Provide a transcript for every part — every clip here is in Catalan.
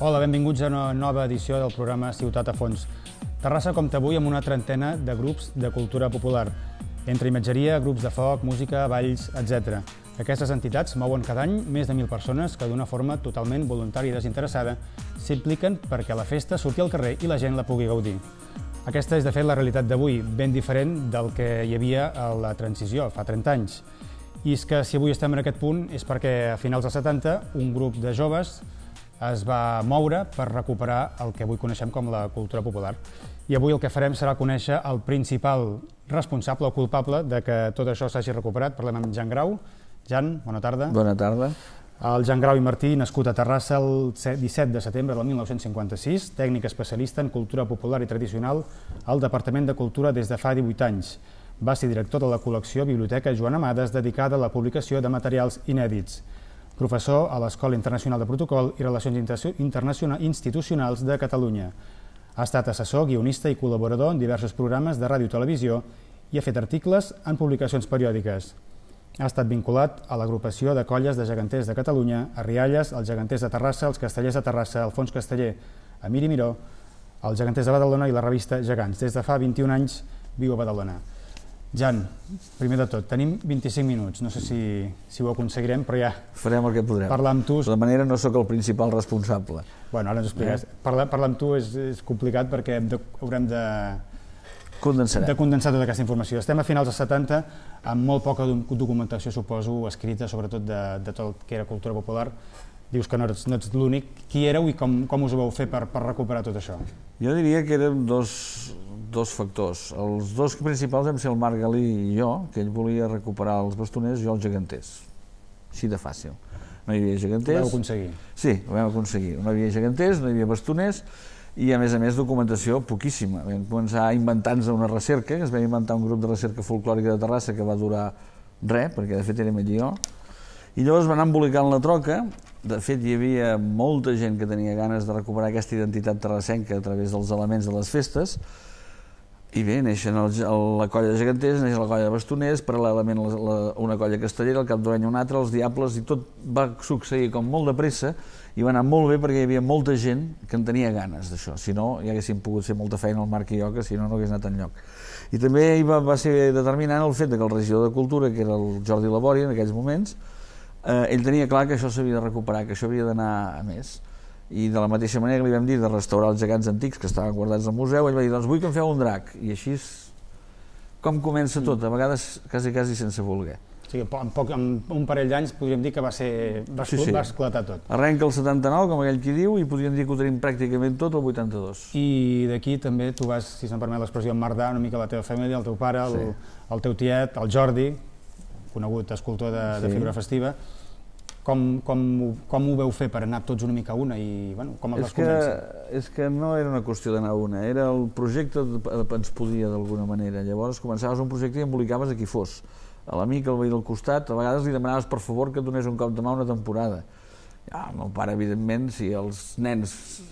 Hola, benvinguts a una nova edició del programa Ciutat a Fons. Terrassa compta avui amb una trentena de grups de cultura popular, entre imatgeria, grups de foc, música, balls, etc. Aquestes entitats mouen cada any més de 1.000 persones que d'una forma totalment voluntària i desinteressada s'impliquen perquè la festa surti al carrer i la gent la pugui gaudir. Aquesta és, de fet, la realitat d'avui, ben diferent del que hi havia a la transició, fa 30 anys. I és que si avui estem en aquest punt és perquè a finals dels 70 un grup de joves es va moure per recuperar el que avui coneixem com la cultura popular. I avui el que farem serà conèixer el principal responsable o culpable de que tot això s'hagi recuperat. Parlem amb Jan Grau. Jan, bona tarda. Bona tarda. El Jan Grau i Martí, nascut a Terrassa el 17 de setembre del 1956, tècnic especialista en cultura popular i tradicional al Departament de Cultura des de fa 18 anys. Va ser director de la col·lecció Biblioteca Joan Amades, dedicada a la publicació de materials inèdits. Professor a l'Escola Internacional de Protocol i Relacions Institucionals de Catalunya. Ha estat assessor, guionista i col·laborador en diversos programes de ràdio i televisió i ha fet articles en publicacions periòdiques. Ha estat vinculat a l'agrupació de colles de geganters de Catalunya, a Rialles, els geganters de Terrassa, els castellers de Terrassa, Alfons Casteller, a Mir i Miró, els geganters de Badalona i la revista Gegants. Des de fa 21 anys viu a Badalona. Jan, primer de tot, tenim 25 minuts, no sé si ho aconseguirem, però ja... Farem el que podrem. Parlar amb tu... De manera no sóc el principal responsable. Bueno, ara ens ho expliques. Parlar amb tu és complicat perquè haurem de condensar tota aquesta informació. Estem a finals dels 70 amb molt poca documentació, suposo, escrita, sobretot de tot el que era cultura popular. Dius que no ets l'únic. Qui éreu i com us ho vau fer per recuperar tot això? Jo diria que érem dos factors. Els dos principals vam ser el Marc Galí i jo, que ell volia recuperar els bastoners i jo els geganters. Així de fàcil. No hi havia geganters. Ho vau aconseguir? Sí, ho vam aconseguir. No hi havia geganters, no hi havia bastoners i, a més, documentació poquíssima. Vam començar inventant-nos una recerca, que es va inventar un grup de recerca folclòrica de Terrassa que va durar res, perquè de fet érem ell i jo. I llavors va anar embolicant la troca. De fet, hi havia molta gent que tenia ganes de recuperar aquesta identitat terrassenca a través dels elements de les festes. I bé, neixen la colla de geganters, neix la colla de bastoners, paral·lelament una colla castellera, al cap d'un any una altra, els diables, i tot va succeir com molt de pressa i va anar molt bé perquè hi havia molta gent que en tenia ganes d'això. Si no, ja haguéssim pogut fer molta feina el Marc i jo, que si no, no hagués anat enlloc. I també va ser determinant el fet que el regidor de Cultura, que era el Jordi Labori en aquells moments, ell tenia clar que això s'havia de recuperar, que això havia d'anar a més. I de la mateixa manera que li vam dir de restaurar els gegants antics que estaven guardats al museu, ell va dir, doncs vull que em feu un drac. I així és com comença tot, a vegades quasi sense voler. O sigui, en un parell d'anys podríem dir que va esclatar tot. Arrenca el 79, com aquell qui diu, i podríem dir que ho tenim pràcticament tot el 82. I d'aquí també tu vas, si se'm permet l'expressió, emmerdar una mica la teva família, el teu pare, el teu tiet, el Jordi, conegut escultor de figura festiva. Com ho veu fer per anar tots una mica a una i com el vas convèncer? És que no era una qüestió d'anar a una, era el projecte ens podia d'alguna manera. Llavors començaves un projecte i embolicaves a qui fos. A l'amic, al veí del costat, a vegades li demanaves per favor que et donés un cop de mà una temporada. El meu pare, evidentment, si els nens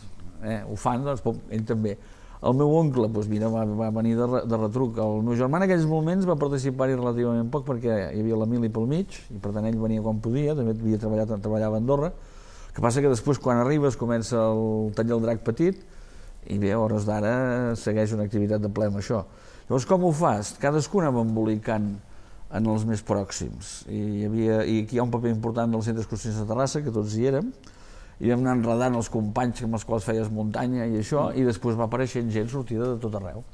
ho fan, doncs ell també. El meu oncle va venir de retruc. El meu germà en aquells moments va participar-hi relativament poc perquè hi havia l'Emili pel mig i per tant ell venia quan podia, també treballava a Andorra. El que passa que després quan arribes comença el taller del drac petit i bé, a hores d'ara segueix una activitat de ple amb això. Llavors com ho fas? Cadascú anava embolicant en els més pròxims i aquí hi ha un paper important del Centre d'Excursions de Terrassa, que tots hi érem, i vam anar enredant els companys amb els quals feies muntanya i això, i després va aparèixer gent sortida de tot arreu.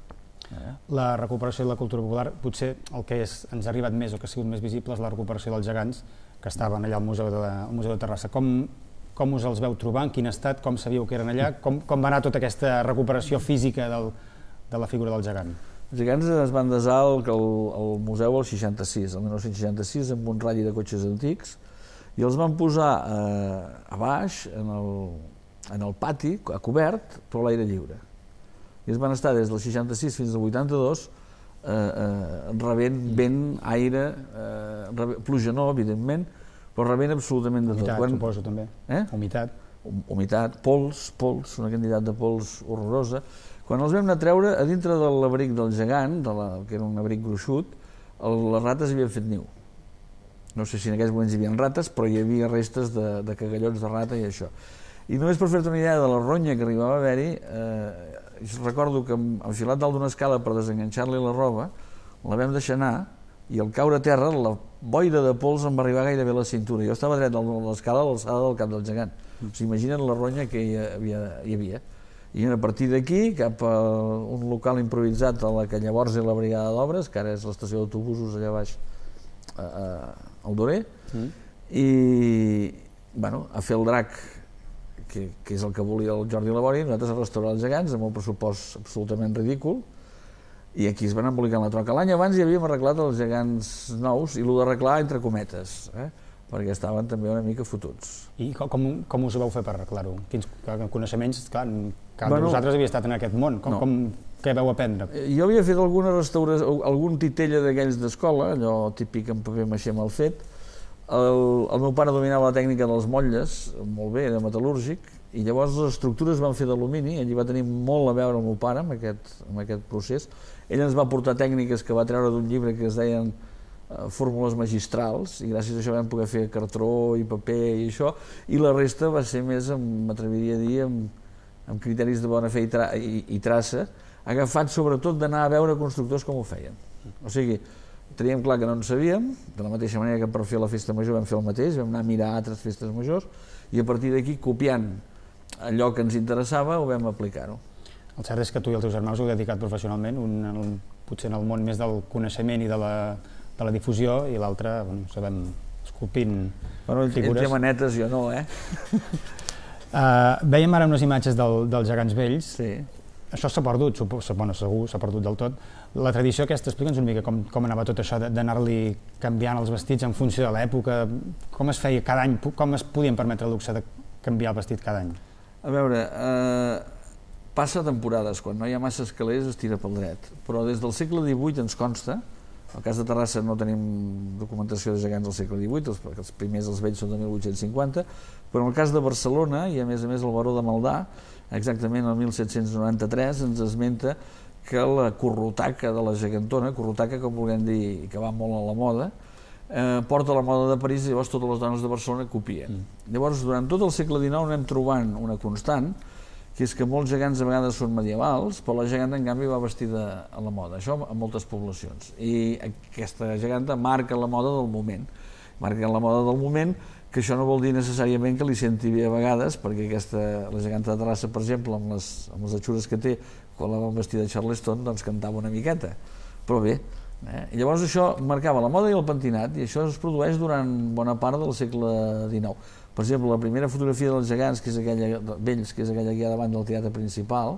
La recuperació de la cultura popular, potser el que ens ha arribat més o que ha sigut més visible és la recuperació dels gegants que estaven allà al Museu de Terrassa. Com us els veu trobar, en quin estat, com sabíeu que eren allà, com va anar tota aquesta recuperació física de la figura del gegant? Els gegants es van desar al museu el 66, el 1966, amb un ratll de cotxes antics, i els van posar a baix, en el pati, a cobert, però a l'aire lliure. I es van estar des del 66 fins al 82 rebent vent, aire, pluja no, evidentment, però rebent absolutament de tot. Humitat, suposo, també. Humitat. Humitat, pols, una quantitat de pols horrorosa. Quan els vam anar a treure, a dintre de l'abric del gegant, que era un abric gruixut, les rates havien fet niu. No sé si en aquells moments hi havia rates, però hi havia restes de cagallons de rata i això. I només per fer-te una idea de la ronya que arribava a haver-hi, recordo que enfilat dalt d'una escala per desenganxar-li la roba, la vam deixar anar, i al caure a terra la boira de pols em va arribar gairebé a la cintura. Jo estava dret a l'escala a l'alçada del cap del gegant. O sigui, imagina't la ronya que hi havia. I a partir d'aquí, cap a un local improvisat a la que llavors era la brigada d'obres, que ara és l'estació d'autobusos allà baix al Dorer, i a fer el drac, que és el que volia el Jordi Labori, nosaltres a restaurar els gegants amb un pressupost absolutament ridícul, i aquí es van embolicant la troca. L'any abans hi havíem arreglat els gegants nous, i el d'arreglar entre cometes, perquè estaven també una mica fotuts. I com us ho vau fer per arreglar-ho? Quins coneixements? Clar, cada de vosaltres havia estat en aquest món. Què vau aprendre? Jo havia fet alguna restauració, algun titella d'aquells d'escola, allò típic en paper maixé mal fet. El meu pare dominava la tècnica dels motlles, molt bé, era metal·lúrgic, i llavors les estructures van fer d'alumini. Ell hi va tenir molt a veure el meu pare amb aquest procés. Ell ens va portar tècniques que va treure d'un llibre que es deien fórmules magistrals, i gràcies a això vam poder fer cartró i paper i això, i la resta va ser més, m'atreviria a dir, amb criteris de bona fe i traça, agafat sobretot d'anar a veure constructors com ho feien. O sigui, teníem clar que no en sabíem, de la mateixa manera que per fer la festa major vam fer el mateix, vam anar a mirar altres festes majors, i a partir d'aquí, copiant allò que ens interessava, ho vam aplicar-ho. El cert és que tu i els teus germans ho heu dedicat professionalment, un potser en el món més del coneixement i de la difusió, i l'altre, sabem, esculpint figures. Ell té manetes, jo no, Vèiem ara unes imatges dels gegants vells. Sí. Això s'ha perdut, segur, s'ha perdut del tot. La tradició aquesta, explica'ns una mica com anava tot això d'anar-li canviant els vestits en funció de l'època, com es feia cada any, com es podien permetre el luxe de canviar el vestit cada any? A veure, passa temporades, quan no hi ha massa escalers es tira pel dret, però des del segle XVIII ens consta, en el cas de Terrassa no tenim documentació de gegants del segle XVIII, perquè els primers, els vells, són de 1850, però en el cas de Barcelona, i a més el baró de Maldà, exactament el 1793, ens esmenta que la corrotaca de la gegantona, corrotaca com vulguem dir, que va molt a la moda, porta la moda de París, i llavors totes les dones de Barcelona copien. Llavors, durant tot el segle XIX anem trobant una constant, que és que molts gegants a vegades són medievals, però la geganta, en canvi, va vestida a la moda. Això a moltes poblacions. I aquesta geganta marca la moda del moment. Marca la moda del moment, que això no vol dir necessàriament que li senti bé a vegades, perquè la geganta de Terrassa, per exemple, amb les atxures que té, quan la van vestir de Charleston, doncs cantava una miqueta. Però bé, i llavors això marcava la moda i el pentinat, i això es produeix durant bona part del segle XIX. Per exemple, la primera fotografia dels gegants, vells, que és aquella que hi ha davant del teatre principal,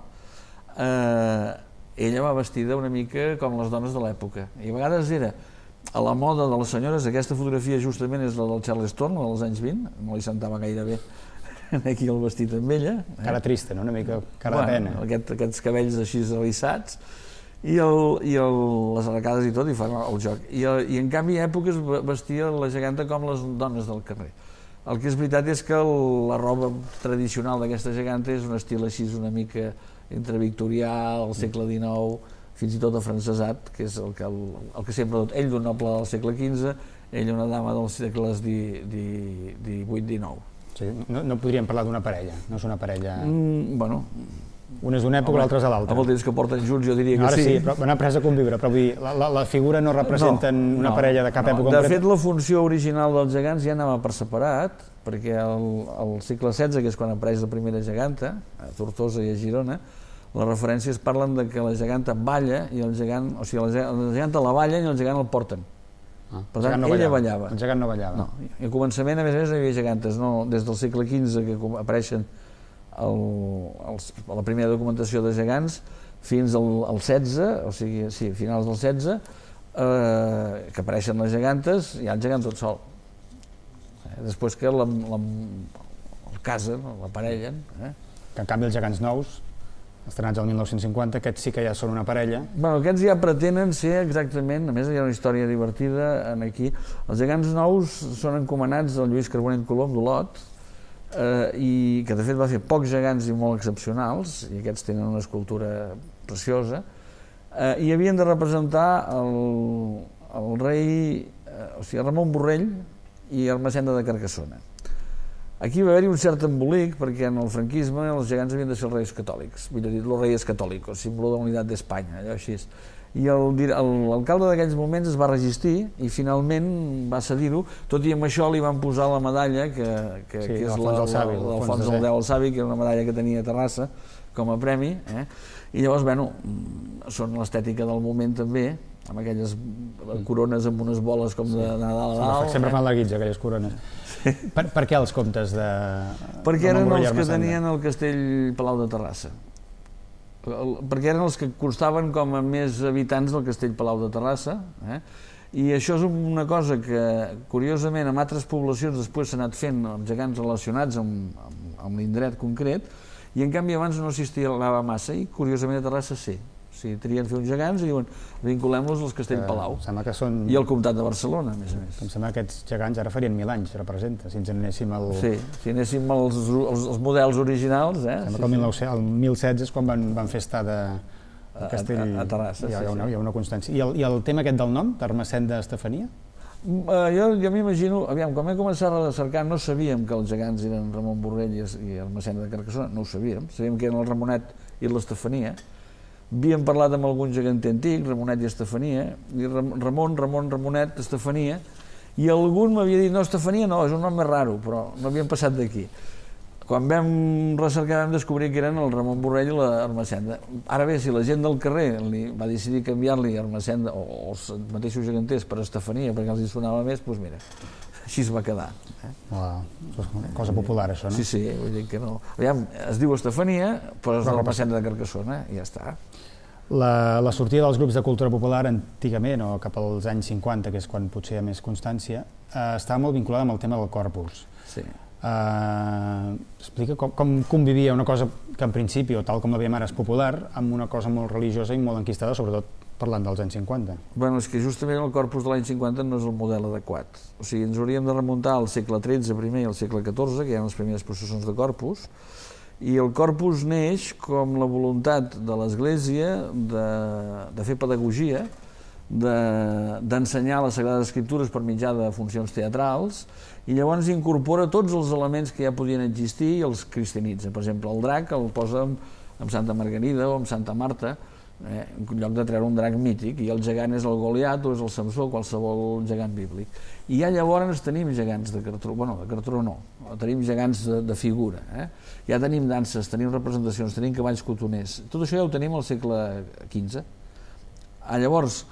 ella va vestida una mica com les dones de l'època. I a vegades era a la moda de les senyores. Aquesta fotografia justament és la del Charleston, la dels anys 20, no li sentava gaire bé aquí el vestit amb ella. Cara trista, no? Una mica cara de pena. Aquests cabells així arrissats, i les arracades i tot, i fan el joc. I en canvi, a èpoques vestia la geganta com les dones del carrer. El que és veritat és que la roba tradicional d'aquesta geganta és un estil així una mica entre victorià, al segle XIX, fins i tot afrancesat, que és el que sempre ha dut. Ell d'un noble del segle XV, ell una dama dels segles XVIII-XIX. Sí, no podríem parlar d'una parella, no és una parella... Bueno... Un és d'una època, l'altre és de l'altra. Amb el temps que porten junts jo diria que sí. Ara sí, però han après a conviure, però vull dir, la figura no representa una parella de cap època concreta. De fet, la funció original dels gegants ja anava per separat, perquè al segle XVI, que és quan apareix la primera geganta, a Tortosa i a Girona, les referències parlen de que la geganta balla i el gegant, o sigui, la geganta la ballen i el gegant el porten. Per tant, ella ballava. El gegant no ballava. I al començament, a més no hi havia gegantes, des del segle XV que apareixen a la primera documentació de gegants fins al 16, o sigui, sí, finals del 16, que apareixen les gegantes, hi ha el gegant tot sol. Després que el casen, l'aparellen. Que en canvi els gegants nous, estrenats el 1950, aquests sí que ja són una parella. Bueno, aquests ja pretenen ser exactament, a més hi ha una història divertida aquí, els gegants nous són encomanats al Lluís Carbonell Colom d'Olot, i que de fet va fer pocs gegants i molt excepcionals, i aquests tenen una escultura preciosa, i havien de representar el rei, o sigui, Ramon Borrell i Ermessenda de Carcassona. Aquí va haver-hi un cert embolic perquè en el franquisme els gegants havien de ser els reis catòlics, millor dit, los reyes catòlicos, símbolo de la unitat d'Espanya, allò així. I l'alcalde d'aquells moments es va resistir i finalment va cedir-ho, tot i amb això li van posar la medalla que és l'Alfons el X el Savi, que era una medalla que tenia a Terrassa com a premi, i llavors, bueno, són l'estètica del moment també, amb aquelles corones amb unes boles com de Nadal a dalt. Sempre fan la guitza, aquelles corones. Per què els comtes de... Perquè eren els que tenien el castell Palau de Terrassa. Perquè eren els que costaven com a més habitants del castell Palau de Terrassa, i això és una cosa que, curiosament, en altres poblacions després s'ha anat fent amb gegants relacionats amb l'indret concret, i en canvi abans no s'estilava massa, i curiosament a Terrassa sí. O sigui, trien fer uns gegants i diuen vinculem-los als Castell Palau. I el Comtat de Barcelona, a més a més. Em sembla que aquests gegants ara farien 1000 anys, representa, si ens anéssim al... Sí, si anéssim als models originals, Sembla que el 1016 és quan van fer estar de Castell... A Terrassa, sí. Hi ha una constància. I el tema aquest del nom, d'Ermessenda Estefania? Jo m'imagino, aviam, quan vam començar a cercar no sabíem que els gegants eren Ramon Borrell i Ermessenda de Carcassona, no ho sabíem que eren el Ramonet i l'Estefania. Havíem parlat amb algun geganter antic, Ramonet i Estefania, i Ramonet, Estefania, i algun m'havia dit, no, Estefania no, és un nom més raro, però no havíem passat d'aquí. Quan vam recercar vam descobrir que eren el Ramon Borrell i l'Ermessenda. Ara bé, si la gent del carrer va decidir canviar-li Ermessenda, o els mateixos geganters, per Estefania, perquè els hi sonava més, doncs mira, així es va quedar. Cosa popular, això, no? Sí, vull dir que no. Aviam, es diu Estefania, però és l'Ermessenda de Carcassona, i ja està. La sortida dels grups de cultura popular antigament, o cap als anys 50, que és quan potser hi ha més constància, estava molt vinculada amb el tema del corpus. Sí. Explica com convivia una cosa que en principi, o tal com la veiem ara, és popular, amb una cosa molt religiosa i molt enquistada, sobretot parlant dels anys 50. Bueno, és que justament el corpus de l'any 50 no és el model adequat. O sigui, ens hauríem de remuntar al segle XIII primer i al segle XIV, que hi ha les primeres processons de corpus, i el corpus neix com la voluntat de l'Església de fer pedagogia, d'ensenyar les Sagrades Escriptures per mitjà de funcions teatrals, i llavors incorpora tots els elements que ja podien existir i els cristianitza. Per exemple, el drac el posa amb Santa Margarida o amb Santa Marta, en lloc de treure un drac mític, i el gegant és el Goliat o és el Samsó, qualsevol gegant bíblic. I ja llavors tenim gegants de cartró, bueno, de cartró no, tenim gegants de figura, ja tenim danses, tenim representacions, tenim cavalls cotoners, tot això ja ho tenim al segle XV. Llavors,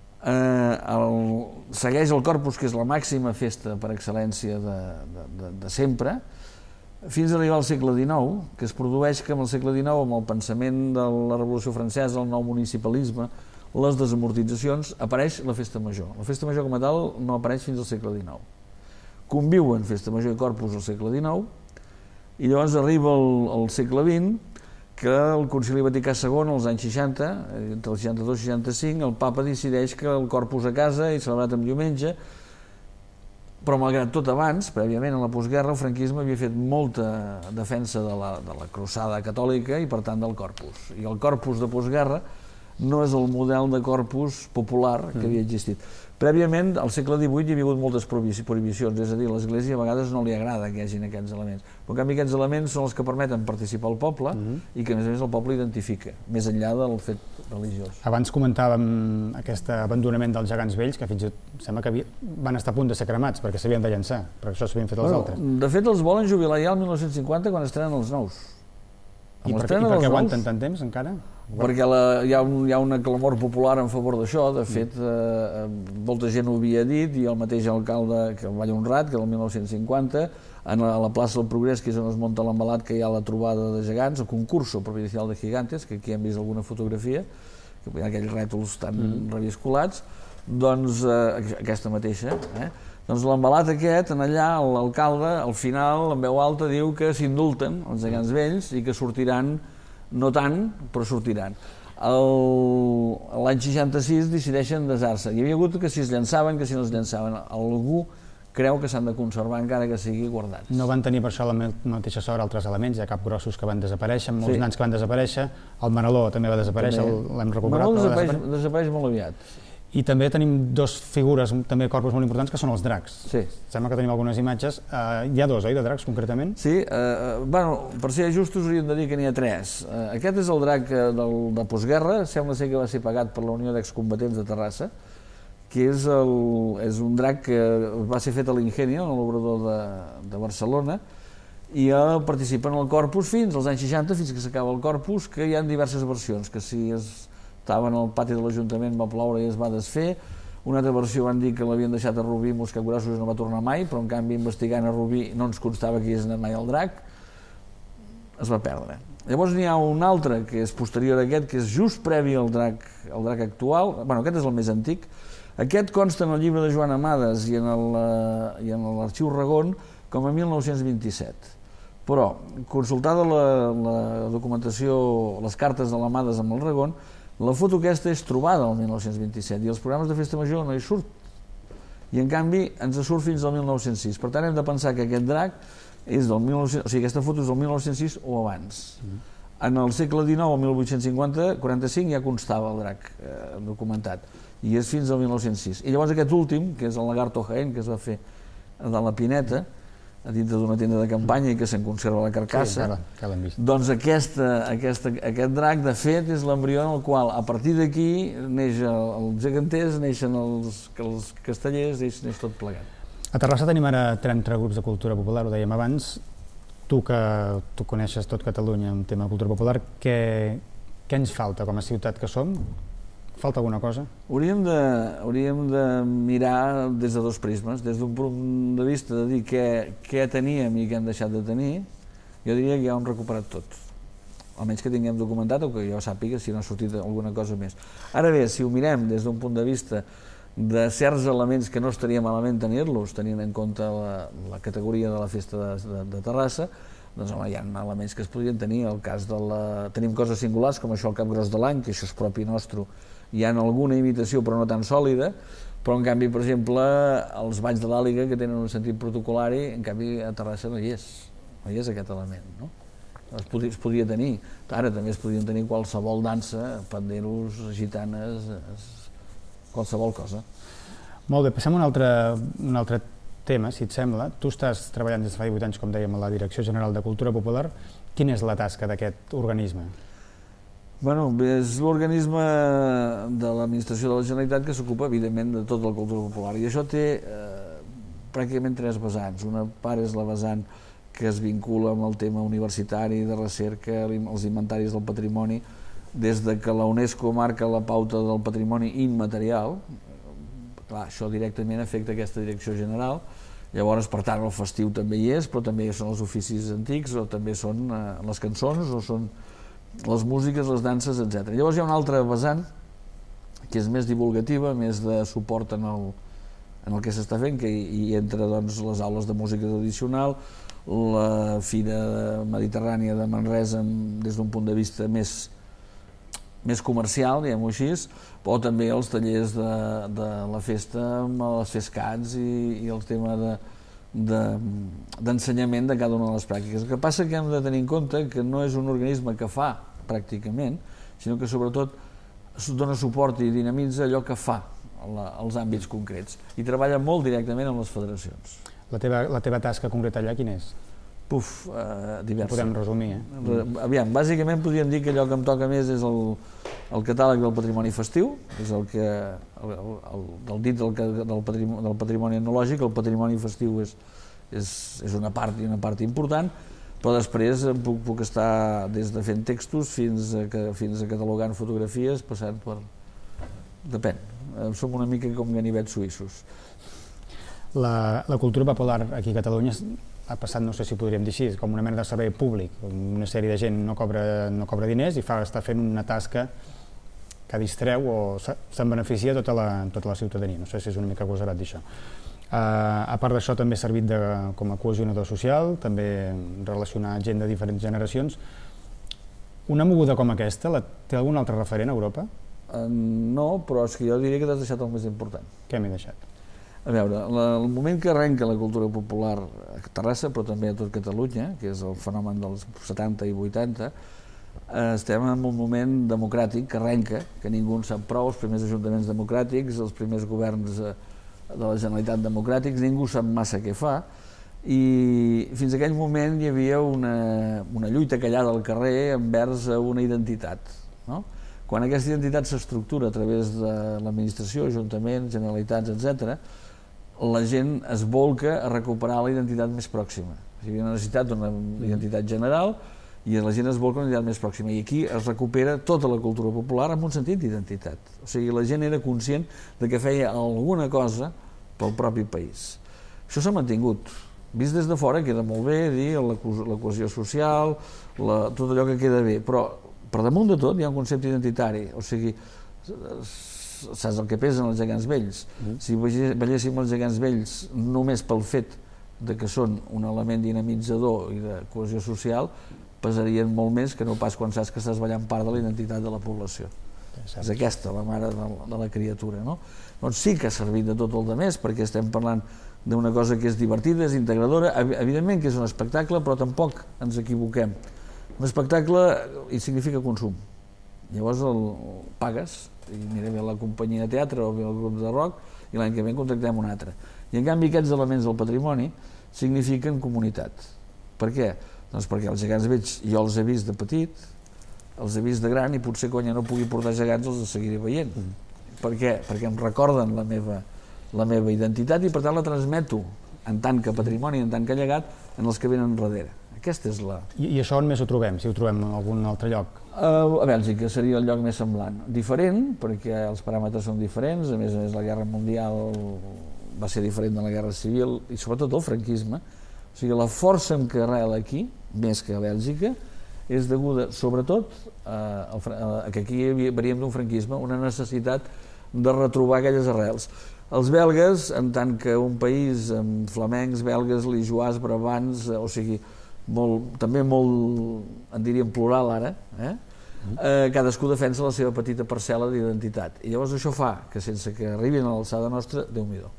segueix el Corpus, que és la màxima festa per excel·lència de sempre, fins a arribar al segle XIX, que es produeix que en el segle XIX, amb el pensament de la Revolució Francesa, el nou municipalisme, les desamortitzacions, apareix la festa major. La festa major com a tal no apareix fins al segle XIX. Conviuen festa major i Corpus al segle XIX, i llavors arriba al segle XX, que el Concili Vaticà II, als anys 60, entre el 62 i 65, el papa decideix que el Corpus a casa i celebrat en diumenge, però malgrat tot abans, prèviament a la postguerra, el franquisme havia fet molta defensa de la crossada catòlica i per tant del Corpus. I el Corpus de postguerra no és el model de corpus popular que havia existit. Prèviament, al segle XVIII hi havia hagut moltes prohibicions, és a dir, a l'Església a vegades no li agrada que hi hagin aquests elements. Però en canvi aquests elements són els que permeten participar al poble i que a més el poble identifica, més enllà del fet religiós. Abans comentàvem aquest abandonament dels gegants vells, que fins i tot sembla que van estar a punt de ser cremats perquè s'havien de llançar, perquè això s'havien fet els altres. De fet, els volen jubilar ja el 1950 quan estrenen els nous. I per què aguanten tant temps encara? Perquè hi ha un clamor popular en favor d'això. De fet, molta gent ho havia dit, i el mateix alcalde, que el Vall Honrat, que el 1950, a la plaça del Progrés, que és on es munta l'embalat, que hi ha la trobada de gegants, el concurso provincial de gigantes, que aquí hem vist alguna fotografia, que hi ha aquells rètols tan reviscolats, doncs aquesta mateixa, doncs l'embalat aquest, allà, l'alcalde, al final, en veu alta, diu que s'indulten els gegants vells i que sortiran, no tant, però sortiran. L'any 66 decideixen desar-se. Hi havia hagut que si es llançaven, que si no es llançaven. Algú creu que s'han de conservar encara que sigui guardats. No van tenir per això la mateixa sort altres elements, hi ha capgrossos que van desaparèixer, molts nans que van desaparèixer, el Maneló també va desaparèixer, l'hem recuperat. El Maneló desapareix molt aviat. I també tenim dues figures, també corpus molt importants, que són els dracs. Sí. Sembla que tenim algunes imatges. Hi ha dos, oi, de dracs, concretament? Sí, per ser justos hauríem de dir que n'hi ha tres. Aquest és el drac de postguerra, sembla ser que va ser pagat per la Unió d'Excombatents de Terrassa, que és un drac que va ser fet a l'Ingenio, a l'obrador de Barcelona, i participa en el Corpus fins als anys 60, fins que s'acaba el Corpus, que hi ha diverses versions, que si estava en el pati de l'Ajuntament, va ploure i es va desfer. Una altra versió van dir que l'havien deixat a Rubí, Moscatgrossos, no va tornar mai, però en canvi investigant a Rubí no ens constava que hi hagués anat mai el drac, es va perdre. Llavors n'hi ha un altre que és posterior a aquest, que és just previ al drac actual. Bueno, aquest és el més antic. Aquest consta en el llibre de Joan Amades i en l'arxiu Ragón com a 1927. Però, consultada la documentació, les cartes de l'Amades amb el Ragón, la foto aquesta és trobada el 1927 i els programes de festa major no hi surt. I en canvi ens surt fins al 1906. Per tant hem de pensar que aquest drac és del 1900, o sigui, aquesta foto és del 1906 o abans. En el segle XIX, el 1850-45, ja constava el drac documentat i és fins al 1906. I llavors aquest últim, que és el Lagarto Jaén, que es va fer de la Pineta, a dintre d'una tenda de campanya i que se'n conserva la carcassa, sí, doncs aquest drac, de fet, és l'embrió en el qual, a partir d'aquí, neix els geganters, neixen els castellers, neix tot plegat. A Terrassa tenim ara 30 grups de cultura popular, ho dèiem abans. Tu coneixes tot Catalunya en tema de cultura popular, què ens falta com a ciutat que som? Falta alguna cosa? Hauríem de mirar des de dos prismes, des d'un punt de vista de dir què teníem i què hem deixat de tenir. Jo diria que ja ho hem recuperat tot, almenys que tinguem documentat o que jo sàpiga si no ha sortit alguna cosa més. Ara bé, si ho mirem des d'un punt de vista de certs elements que no estaria malament tenir-los, tenint en compte la categoria de la festa de Terrassa, doncs home, hi ha elements que es podrien tenir. El cas tenim coses singulars com això al Cap Gros de l'Any, que això és propi nostre. Hi ha alguna imitació però no tan sòlida, però en canvi, per exemple, els balls de l'Àliga, que tenen un sentit protocolari, en canvi a Terrassa no hi és aquest element, no? Es podria tenir. Ara també es podrien tenir qualsevol dansa, panderos, gitanes, qualsevol cosa. Molt bé, passem a un altre tema, si et sembla. Tu estàs treballant des de fa 18 anys, com dèiem, a la Direcció General de Cultura Popular. Quina és la tasca d'aquest organisme? Bueno, és l'organisme de l'administració de la Generalitat que s'ocupa, evidentment, de tota la cultura popular. I això té pràcticament tres vessants. Una part és la vessant que es vincula amb el tema universitari, de recerca, els inventaris del patrimoni, des de que la UNESCO marca la pauta del patrimoni immaterial. Clar, això directament afecta aquesta direcció general. Llavors, per tant, el festiu també hi és, però també són els oficis antics, o també són les cançons, o són les músiques, les danses, etc. Llavors hi ha una altra vessant que és més divulgativa, més de suport en el que s'està fent, que hi entra doncs, les aules de música tradicional, la Fira Mediterrània de Manresa des d'un punt de vista més comercial, diguem-ho així, o també els tallers de la festa amb les FESCATs i el tema d'ensenyament de cada una de les pràctiques. El que passa que hem de tenir en compte que no és un organisme que fa pràcticament, sinó que sobretot dona suport i dinamitza allò que fa als àmbits concrets i treballa molt directament amb les federacions. La teva tasca concreta allà quina és? Diversa. Podem resumir, Aviam, bàsicament podríem dir que allò que em toca més és el catàleg del patrimoni festiu, que és el que, dit del patrimoni etnològic, el patrimoni festiu és una part important, però després puc estar des de fent textos fins a catalogant fotografies, passant per... Depèn, som una mica com ganivets suïssos. La cultura popular aquí a Catalunya ha passat, no sé si podríem dir així, com una mena de servei públic. Una sèrie de gent no cobra diners i està fent una tasca que distreu o se'n beneficia tota la ciutadania. No sé si és una mica agosarat dir això. A part d'això també ha servit com a cohesionador social, també relacionar gent de diferents generacions. Una moguda com aquesta, té algun altre referent a Europa? No, però és que jo diria que t'has deixat el més important. Què m'he deixat? A veure, el moment que arrenca la cultura popular a Terrassa, però també a tot Catalunya, que és el fenomen dels 70 i 80, estem en un moment democràtic que arrenca, que ningú en sap prou, els primers ajuntaments democràtics, els primers governs de la Generalitat democràtics, ningú sap massa què fa, i fins a aquell moment hi havia una lluita callada al carrer envers una identitat, no? Quan aquesta identitat s'estructura a través de l'administració, ajuntaments, generalitats, etc., la gent es volca a recuperar la identitat més pròxima. Hi havia una necessitat d'una identitat general i la gent es volca a una identitat més pròxima. I aquí es recupera tota la cultura popular amb un sentit d'identitat. O sigui, la gent era conscient de que feia alguna cosa pel propi país. Això s'ha mantingut. Vist des de fora queda molt bé dir la cohesió social, tot allò que queda bé, però per damunt de tot hi ha un concepte identitari. O sigui, saps el que pesen els gegants vells? Si veiéssim els gegants vells només pel fet de que són un element dinamitzador i de cohesió social, pesarien molt més que no pas quan saps que estàs ballant part de la identitat de la població. És aquesta la mare de la criatura, no? Doncs sí que ha servit de tot el de més, perquè estem parlant d'una cosa que és divertida, és integradora, evidentment que és un espectacle, però tampoc ens equivoquem. Un espectacle hi significa consum. Llavors el pagues, i mira, ve la companyia de teatre o ve el grup de rock, i l'any que ve en contractem un altre. I en canvi aquests elements del patrimoni signifiquen comunitat. Per què? Doncs perquè els gegants vells jo els he vist de petit, els he vist de gran, i potser quan ja no pugui portar gegants els seguiré veient. Per què? Perquè em recorden la meva identitat i per tant la transmeto en tant que patrimoni, en tant que llegat, en els que venen darrere. Aquesta és la... I això on més ho trobem, si ho trobem en algun altre lloc? A Bèlgica seria el lloc més semblant. Diferent, perquè els paràmetres són diferents, a més la guerra mundial va ser diferent de la guerra civil i sobretot el franquisme. O sigui, la força amb què arrela aquí, més que a Bèlgica, és deguda sobretot a que aquí veníem d'un franquisme, una necessitat de retrobar aquelles arrels. Els belgues, en tant que un país amb flamencs, belgues, lijoars, brabants, o sigui, també molt, en diríem, plural ara, cadascú defensa la seva petita parcel·la d'identitat. I llavors això fa que sense que arribin a l'alçada nostra, Déu-n'hi-do.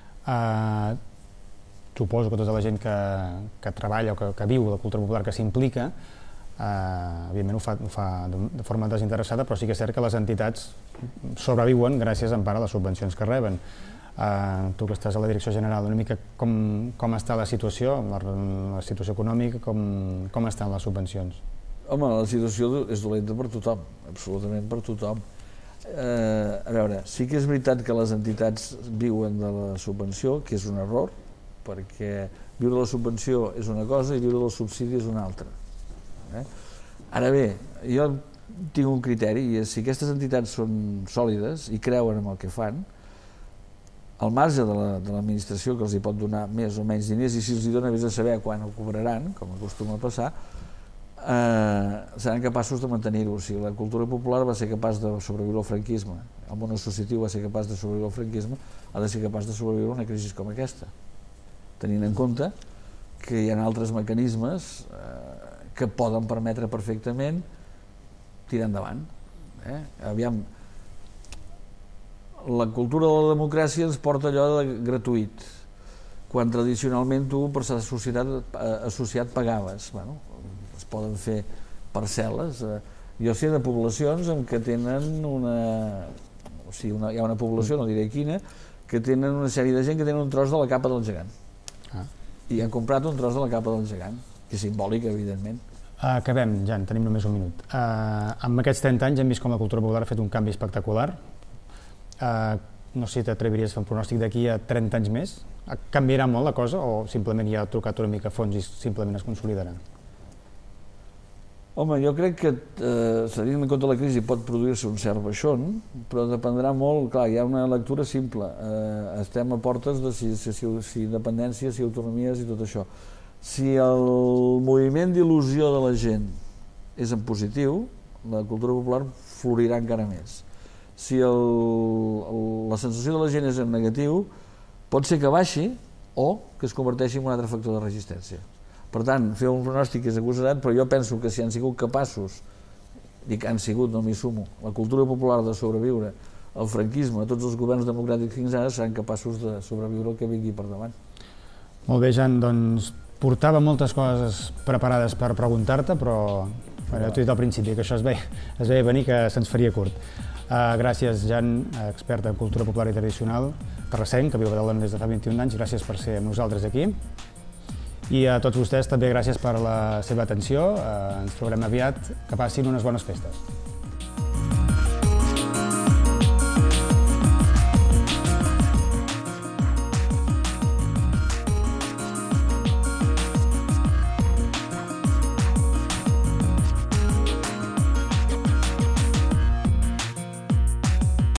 Suposo que tota la gent que treballa o que viu la cultura popular, que s'implica, evidentment ho fa de forma desinteressada, però sí que és cert que les entitats sobreviuen gràcies en part a les subvencions que reben. Tu que estàs a la direcció general, una mica com està la situació econòmica, com estan les subvencions? Home, la situació és dolenta per tothom, absolutament per tothom. A veure, sí que és veritat que les entitats viuen de la subvenció, que és un error, perquè viure de la subvenció és una cosa i viure del subsidi és una altra. Ara bé, jo tinc un criteri, i és si aquestes entitats són sòlides i creuen en el que fan, al marge de l'administració que els hi pot donar més o menys diners, i si els hi dona vés a saber quan ho cobraran, com acostuma a passar, seran capaços de mantenir-ho. O sigui, la cultura popular va ser capaç de sobreviure al franquisme, el món associatiu va ser capaç de sobreviure al franquisme, ha de ser capaç de sobreviure a una crisi com aquesta, tenint en compte que hi ha altres mecanismes que poden permetre perfectament tirar endavant. Aviam, la cultura de la democràcia ens porta allò de gratuït, quan tradicionalment tu per ser associat pagaves. Es poden fer parcel·les. Jo sé de poblacions en què tenen o sigui, hi ha una població, no diré quina, que tenen una sèrie de gent que tenen un tros de la capa del gegant. I han comprat un tros de la capa del gegant, que és simbòlic, evidentment. Acabem, Jan, tenim només un minut. Amb aquests 30 anys hem vist com la cultura popular ha fet un canvi espectacular. No sé si t'atreviries a fer un pronòstic d'aquí a 30 anys més. Canviarà molt la cosa o simplement ja ha tocat una mica a fons i simplement es consolidarà? Home, jo crec que, tenint en compte la crisi, pot produir-se un cert baixón, però dependrà molt, clar, hi ha una lectura simple. Estem a portes de si independència, si autonomies i tot això. Si el moviment d'il·lusió de la gent és en positiu, la cultura popular florirà encara més. Si la sensació de la gent és en negatiu, pot ser que baixi o que es converteixi en un altre factor de resistència. Per tant, fer un pronòstic és agosarat, però jo penso que si han sigut capaços, dic han sigut, no m'hi sumo, la cultura popular de sobreviure al franquisme, tots els governs democràtics fins ara seran capaços de sobreviure el que vingui per davant. Molt bé, Jan, doncs portava moltes coses preparades per preguntar-te, però Ja t'ho he dit al principi, que això es veia venir, que se'ns faria curt. Gràcies, Jan, expert en cultura popular i tradicional, terrassenc, que viu a Badalona des de fa 21 anys. Gràcies per ser amb nosaltres aquí. I a tots vostès també gràcies per la seva atenció. Ens trobarem aviat. Que passin unes bones festes.